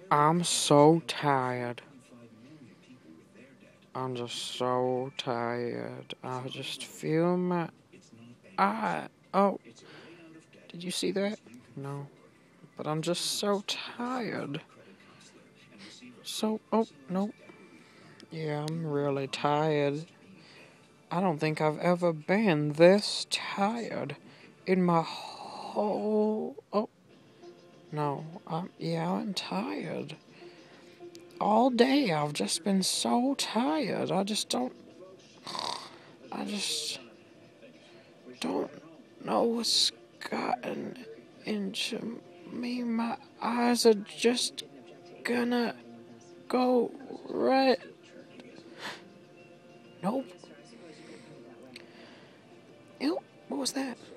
I'm so tired. I'm just so tired. I just feel my eye. Oh, did you see that? No. But I'm just so tired. Oh, no. Yeah, I'm really tired. I don't think I've ever been this tired in my whole. Oh, no. I'm tired. All day I've just been so tired. I just don't know what's gotten into me. My eyes are just gonna go red. Nope. Ew, what was that?